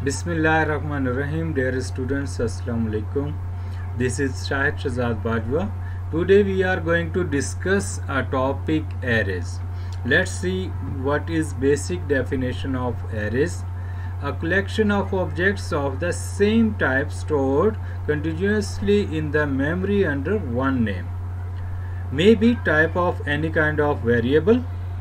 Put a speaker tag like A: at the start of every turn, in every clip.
A: Bismillahirrahmanirrahim. Dear students, Assalamu alaikum. This is Shahid Shazad Bajwa. Today we are going to discuss a topic arrays. Let's see what is basic definition of arrays. A collection of objects of the same type stored continuously in the memory under one name. May be type of any kind of variable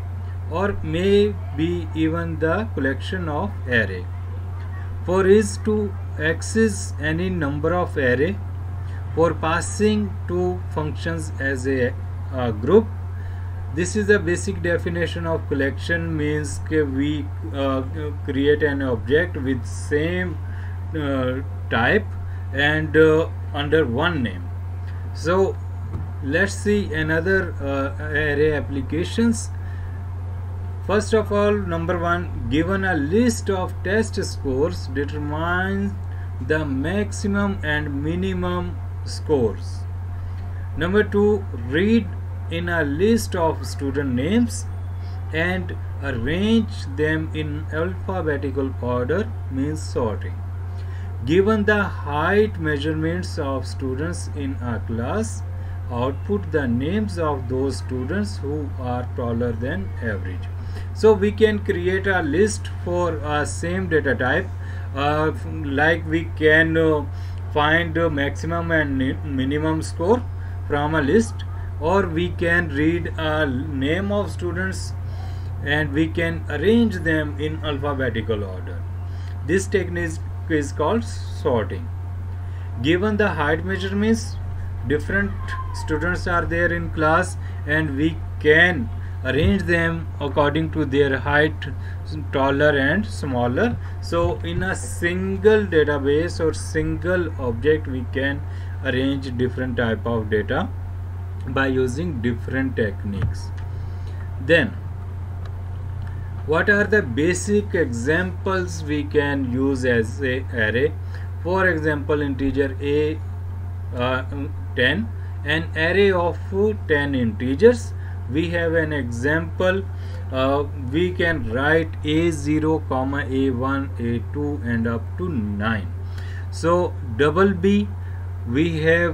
A: or may be even the collection of array. For is to access any number of array, for passing two functions as a group. This is the basic definition of collection. Means we create an object with same type and under one name. So let's see another array applications. First of all, number one, given a list of test scores, determine the maximum and minimum scores. Number two, read in a list of student names and arrange them in alphabetical order, means sorting. Given the height measurements of students in a class, output the names of those students who are taller than average. So we can create a list for a same data type, like we can find maximum and minimum score from a list, or we can read a name of students and we can arrange them in alphabetical order. This technique is called sorting. Given the height measurements, different students are there in class and we can arrange them according to their height, taller and smaller. So in a single database or single object we can arrange different type of data by using different techniques. Then what are the basic examples we can use as a array? For example, integer a 10, an array of 10 integers. We have an example. We can write a0, a1, a2 and up to 9. So double B, we have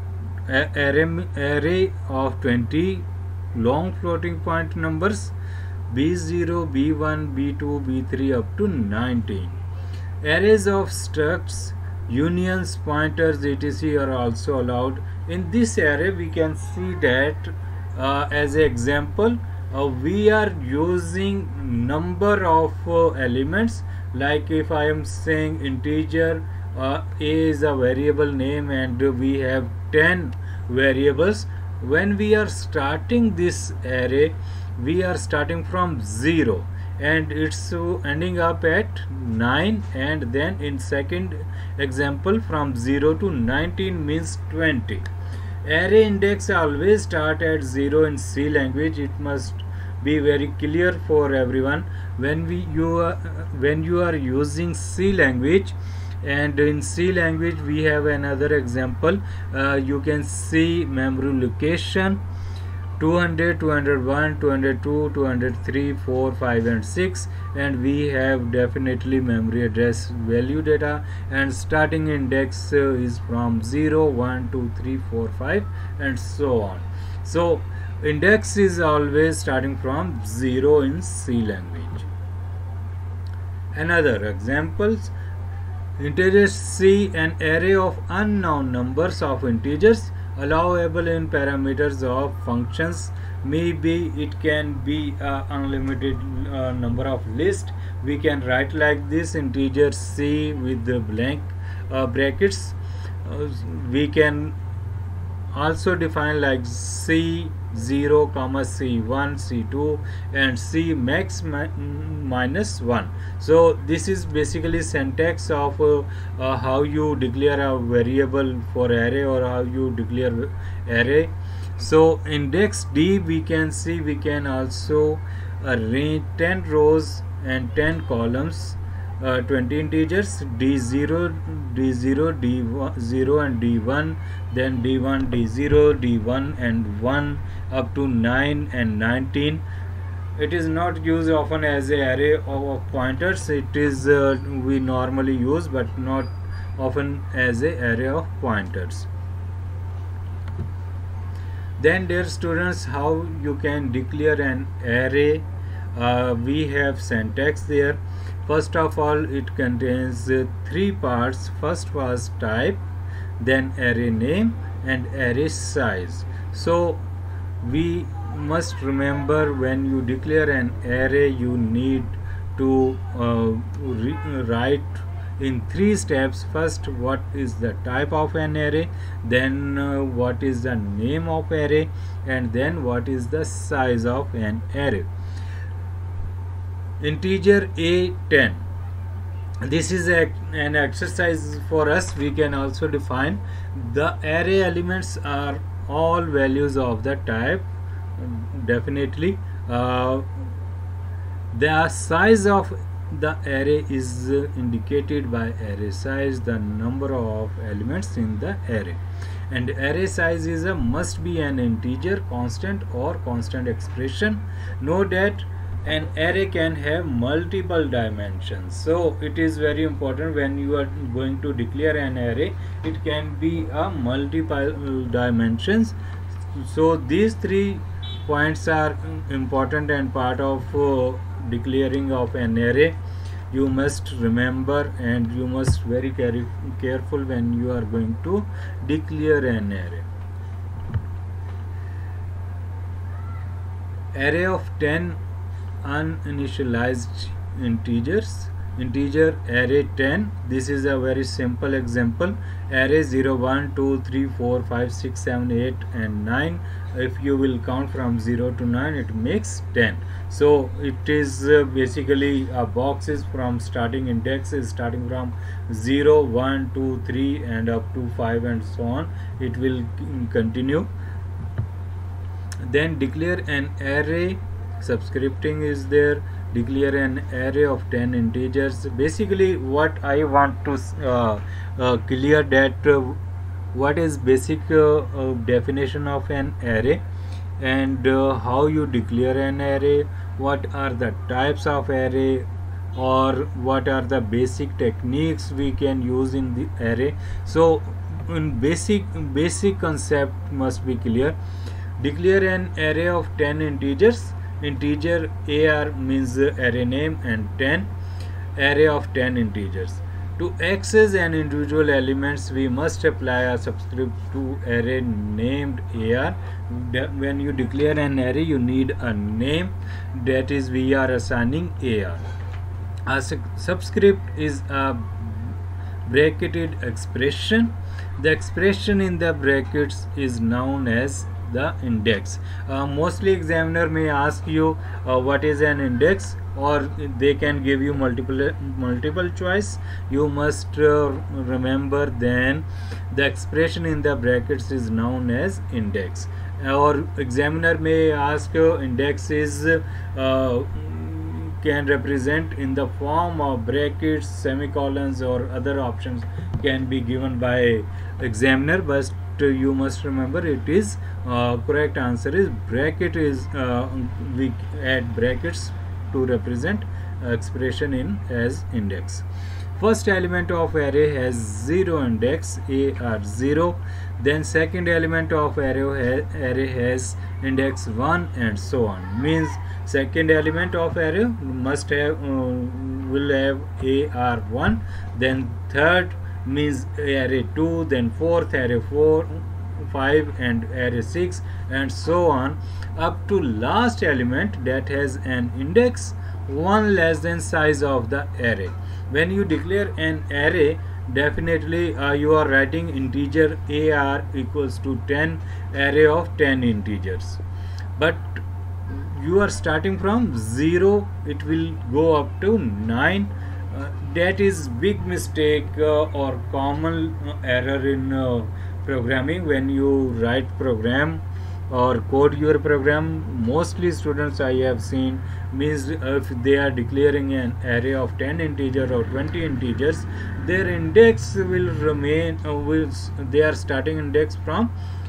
A: array of 20 long floating point numbers, b0, b1, b2, b3 up to 19. Arrays of structs, unions, pointers, etc. are also allowed. In this array we can see that as an example, we are using number of elements. Like if I am saying integer, a is a variable name and we have 10 variables. When we are starting this array, we are starting from 0 and it's ending up at 9, and then in second example from 0 to 19 means 20. Array index always start at 0 in C language. It must be very clear for everyone. When you are using C language, and in C language we have another example. You can see memory location 200, 201, 202, 203, 4, 5 and 6, and we have definitely memory address value data, and starting index is from 0, 1, 2, 3, 4, 5 and so on. So index is always starting from 0 in C language. Another examples, integers C, an array of unknown numbers of integers allowable in parameters of functions. Maybe it can be unlimited number of list. We can write like this, integer C with the blank brackets. We can also define like C0, C1, C2 and C max minus 1. So this is basically syntax of how you declare a variable for array or how you declare array. So index D, we can see we can also arrange 10 rows and 10 columns, 20 integers, D0, D0, D0 and D1, then D1, D0, D1 and 1 up to 9 and 19. It is not used often as a array of pointers. It is we normally use, but not often as a array of pointers. Then, dear students, how you can declare an array? We have syntax there. First of all, it contains three parts. First was type, then array name, and array size. So we must remember, when you declare an array, you need to write in three steps. First, what is the type of an array, then what is the name of array, and then what is the size of an array. Integer a 10. This is an exercise for us. We can also define the array elements are all values of the type. Definitely the size of the array is indicated by array size, the number of elements in the array. And array size is a must be an integer, constant, or constant expression. Note that an array can have multiple dimensions, so it is very important when you are going to declare an array, it can be a multiple dimensions. So these 3 points are important and part of declaring of an array. You must remember, and you must very careful when you are going to declare an array. Array of 10 uninitialized integers. Integer array 10. This is a very simple example. Array 0, 1, 2, 3, 4, 5, 6, 7, 8 and 9. If you will count from 0 to 9, it makes 10. So it is basically a boxes from starting index is starting from 0, 1, 2, 3 and up to 5 and so on. It will continue. Then declare an array. Subscripting is there. Declare an array of 10 integers. Basically what I want to clear that what is basic definition of an array, and how you declare an array, what are the types of array, or what are the basic techniques we can use in the array. So in basic concept must be clear. Declare an array of 10 integers. Integer AR means array name, and 10 array of 10 integers. To access an individual elements, we must apply a subscript to array named AR. When you declare an array, you need a name, that is we are assigning AR. A subscript is a bracketed expression. The expression in the brackets is known as the index. Mostly examiner may ask you what is an index, or they can give you multiple choice. You must remember then the expression in the brackets is known as index. Or examiner may ask index is can represent in the form of brackets, semicolons, or other options can be given by examiner, but you must remember it is correct answer is bracket is we add brackets to represent expression in as index. First element of array has 0 index, AR 0. Then second element of array has index 1 and so on. Means second element of array must have will have AR 1. Then third means array 2, then fourth array 4, 5 and array 6 and so on up to last element that has an index 1 less than size of the array. When you declare an array, definitely you are writing integer AR equals to 10, array of 10 integers, but you are starting from 0, it will go up to 9. That is big mistake or common error in programming. When you write program or code your program, mostly students I have seen means if they are declaring an array of 10 integer or 20 integers, their index will remain they are starting index from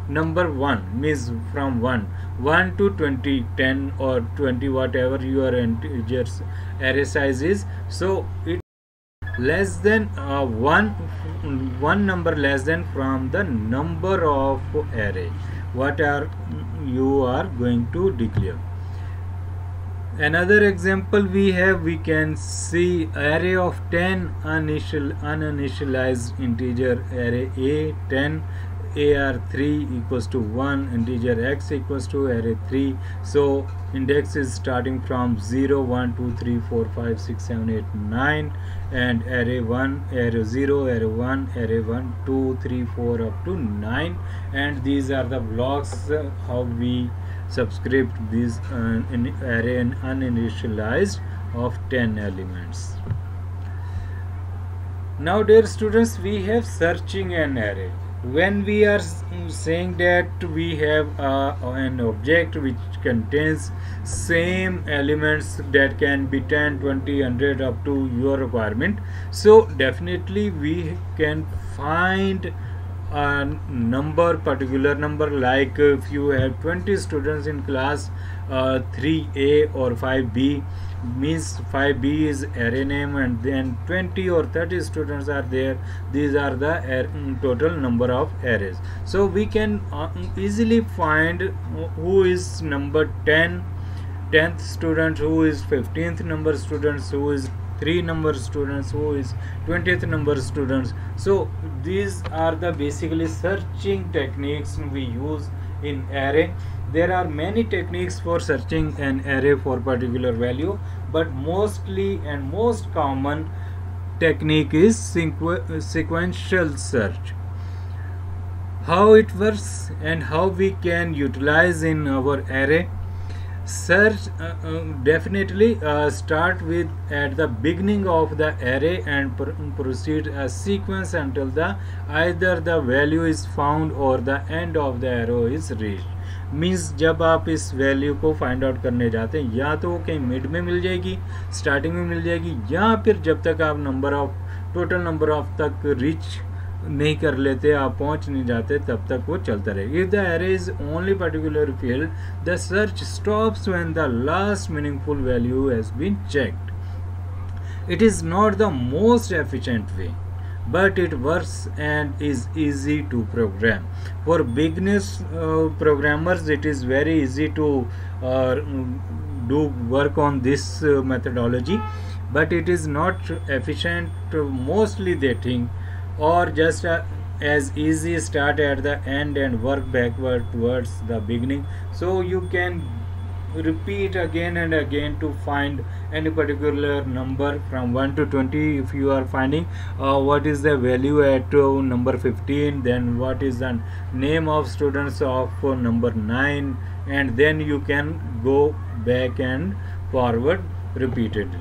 A: number 1 means from 1 to 20, 10 or 20, whatever your integers array size is. So it less than one number less than from the number of array what are you are going to declare. Another example we can see array of 10 uninitialized integer array a 10 ar3 equals to 1 integer x equals to array 3. So index is starting from 0 1 2 3 4 5 6 7 8 9 and array 1 array 0 array 1 array 1 2 3 4 up to 9, and these are the blocks how we subscript this array and uninitialized of 10 elements. Now dear students, we have searching an array. When we are saying that we have an object which contains same elements that can be 10 20 100 up to your requirement, so definitely we can find a number, particular number, like if you have 20 students in class 3A or 5B, means 5B is array name, and then 20 or 30 students are there, these are the total number of arrays. So we can easily find who is number 10th student, who is 15th number students, who is 3 number students, who is 20th number students. So these are the basically searching techniques we use in array. There are many techniques for searching an array for particular value, but mostly and most common technique is sequential search. How it works and how we can utilize in our array. Search definitely start with at the beginning of the array and proceed a sequence until the either the value is found or the end of the arrow is reached. Means जब आप इस value को find out करने जाते हैं या तो वो कहीं मिड में मिल जाएगी, स्टार्टिंग में मिल जाएगी, या फिर जब तक आप टोटल नंबर ऑफ तक रीच नहीं कर लेते, आप पहुंच नहीं जाते, तब तक वो चलता रहेगा. If the array is only particular field, the search stops when the last meaningful value has been checked. It is not the most efficient way, but it works and is easy to program. For beginners programmers, it is very easy to do work on this methodology, but it is not efficient. Mostly they think, or just as easy start at the end and work backward towards the beginning. So you can repeat again and again to find any particular number from 1 to 20. If you are finding what is the value at number 15, then what is the name of students of number 9, and then you can go back and forward repeatedly.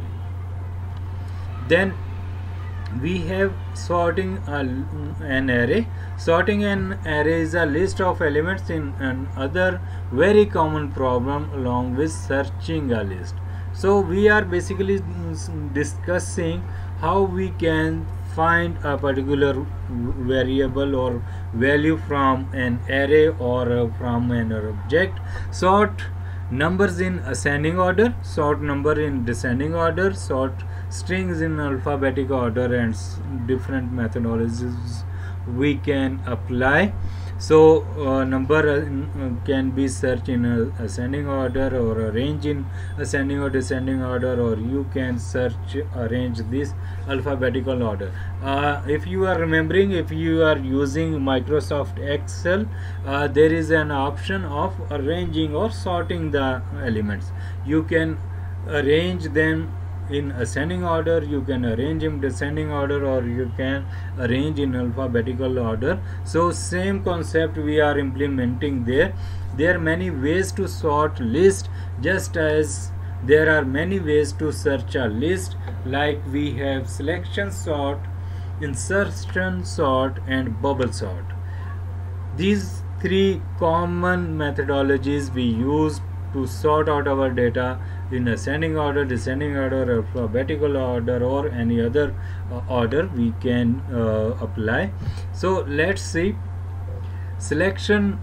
A: Then we have sorting an array. Sorting an array is a list of elements in another very common problem along with searching a list. So we are basically discussing how we can find a particular variable or value from an array or from an object. Sort numbers in ascending order, sort number in descending order, sort strings in alphabetic order, and different methodologies we can apply. So number can be searched in ascending order, or arrange in ascending or descending order, or you can arrange this alphabetical order. If you are remembering, if you are using Microsoft Excel, there is an option of arranging or sorting the elements. You can arrange them in ascending order, you can arrange in descending order, or you can arrange in alphabetical order. So same concept we are implementing there. There are many ways to sort list, just as there are many ways to search a list, like we have selection sort, insertion sort, and bubble sort. These three common methodologies we use to sort out our data in ascending order, descending order, alphabetical order, or any other order we can apply. So let's see. Selection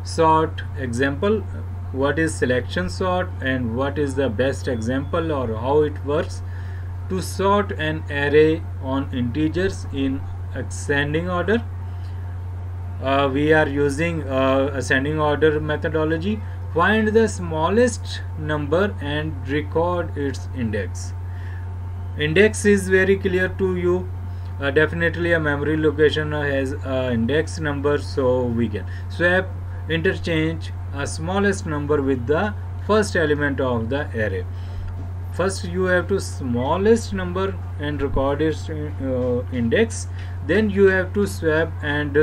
A: sort example, what is selection sort and what is the best example or how it works. To sort an array on integers in ascending order, we are using ascending order methodology. Find the smallest number and record its index. Index is very clear to you. Definitely a memory location has index number, so we can swap, interchange a smallest number with the first element of the array. First you have to smallest number and record its index, then you have to swap and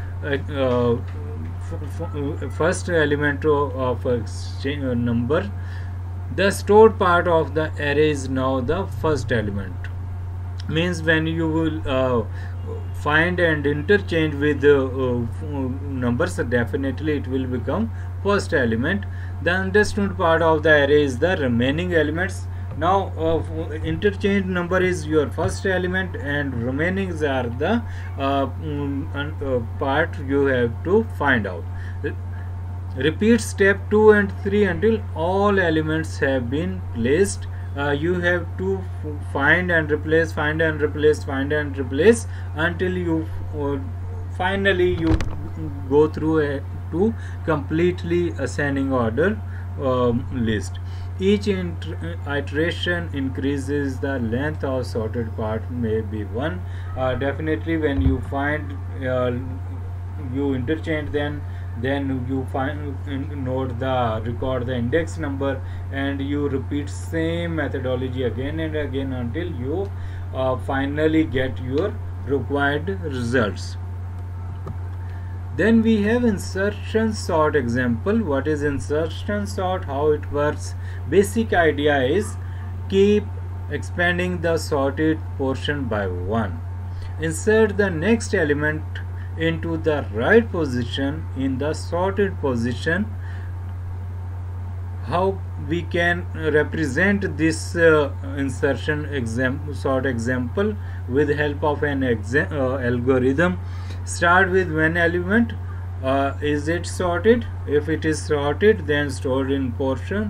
A: first element of a number. The stored part of the array is now the first element. Means when you will find and interchange with numbers, definitely it will become first element. The understood part of the array is the remaining elements. Now interchange number is your first element and remainings are the part you have to find out. Repeat step 2 and 3 until all elements have been placed. You have to find and replace, find and replace, find and replace until you finally you go through to completely ascending order list. Each iteration increases the length of sorted part may be 1. Definitely when you find you interchange, then you find note the record the index number and you repeat same methodology again and again until you finally get your required results. Then we have insertion sort example. What is insertion sort? How it works? Basic idea is keep expanding the sorted portion by 1. Insert the next element into the right position in the sorted position. How we can represent this insertion sort example with help of an algorithm. Start with one element. Is it sorted? If it is sorted, then stored in portion.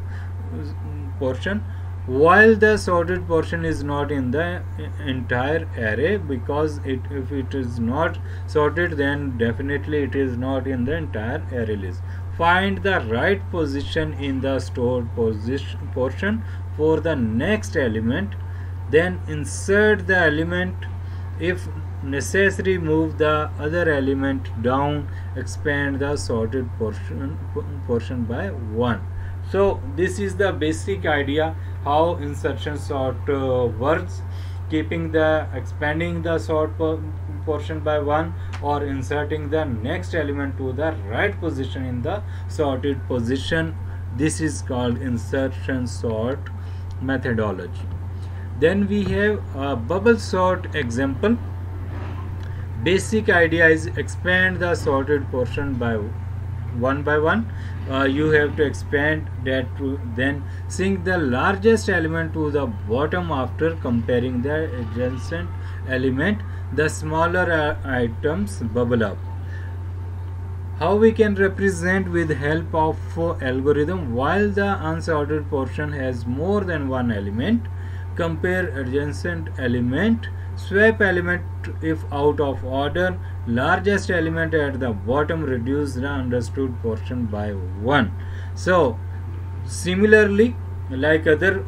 A: While the sorted portion is not in the entire array, because if it is not sorted, then definitely it is not in the entire array list. Find the right position in the stored portion for the next element, then insert the element. If necessary, move the other element down, expand the sorted portion by 1. So this is the basic idea how insertion sort works, expanding the sort portion by 1 or inserting the next element to the right position in the sorted position. This is called insertion sort methodology. Then we have a bubble sort example. Basic idea is expand the sorted portion by 1 by 1. You have to expand that to then sync the largest element to the bottom after comparing the adjacent element. The smaller items bubble up. How we can represent with help of algorithm? While the unsorted portion has more than one element, compare adjacent element, swap element if out of order, largest element at the bottom, reduce the understood portion by 1. So similarly, like other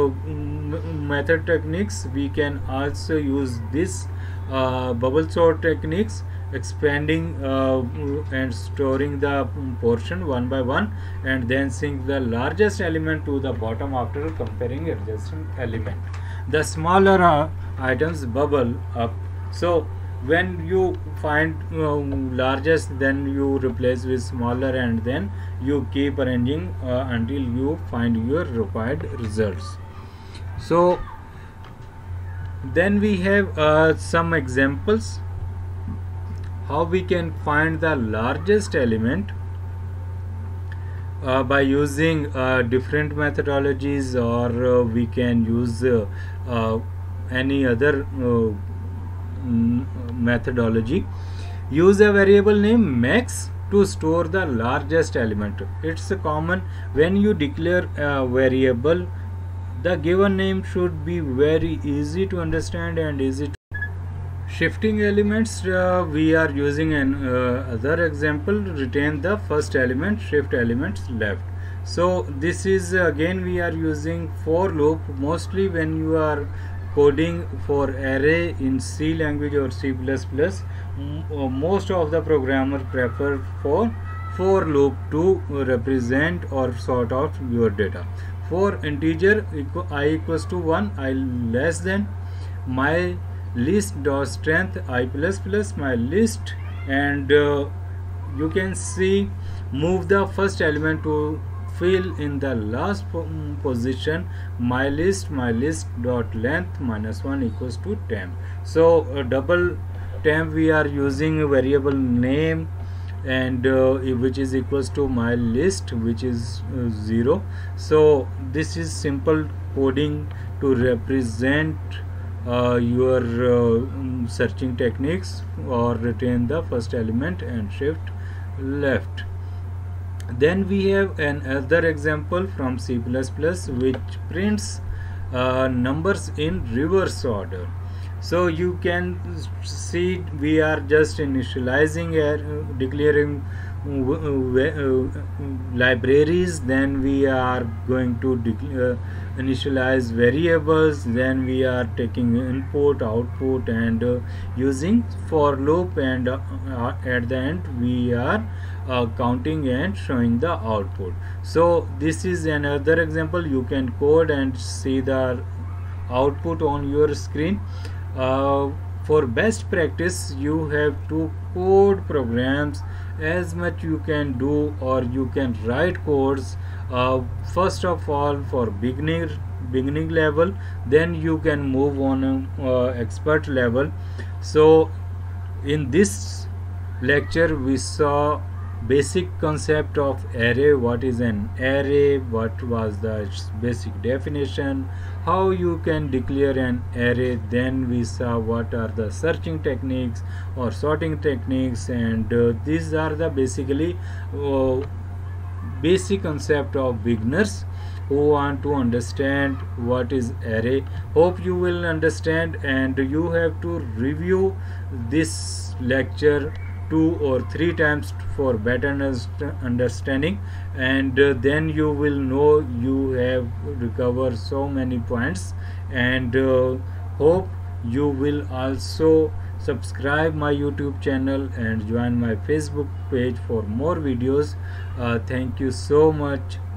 A: method techniques, we can also use this bubble sort techniques, expanding and storing the portion 1 by 1 and then sync the largest element to the bottom after comparing adjacent element. The smaller items bubble up. So when you find largest, then you replace with smaller and then you keep arranging until you find your required results. So then we have some examples how we can find the largest element by using different methodologies, or we can use any other methodology. Use a variable name max to store the largest element. It's common when you declare a variable. The given name should be very easy to understand and easy to shifting elements. We are using an other example. Retain the first element, shift elements left. So this is again we are using for loop. Mostly when you are coding for array in C language or C++, most of the programmer prefer for loop to represent or sort out your data. For integer I equals to 1, I less than my list dot strength I plus plus my list, and you can see move the first element to fill in the last position. My list dot length -1 equals to temp. So double temp we are using a variable name, and which is equals to my list, which is 0. So this is simple coding to represent your searching techniques, or retain the first element and shift left. Then we have another example from C++ which prints numbers in reverse order. So you can see we are just initializing declaring libraries, then we are going to initialize variables, then we are taking input output and using for loop, and at the end we are counting and showing the output. So this is another example. You can code and see the output on your screen. For best practice, you have to code programs as much you can do, or you can write codes first of all for beginning level, then you can move on expert level. So in this lecture we saw basic concept of array, what is an array, what was the basic definition, how you can declare an array. Then we saw what are the searching techniques or sorting techniques, and these are the basically basic concept of beginners who want to understand what is array. Hope you will understand, and you have to review this lecture 2 or 3 times for better understanding, and then you will know you have recovered so many points. And hope you will also subscribe my YouTube channel and join my Facebook page for more videos. Thank you so much.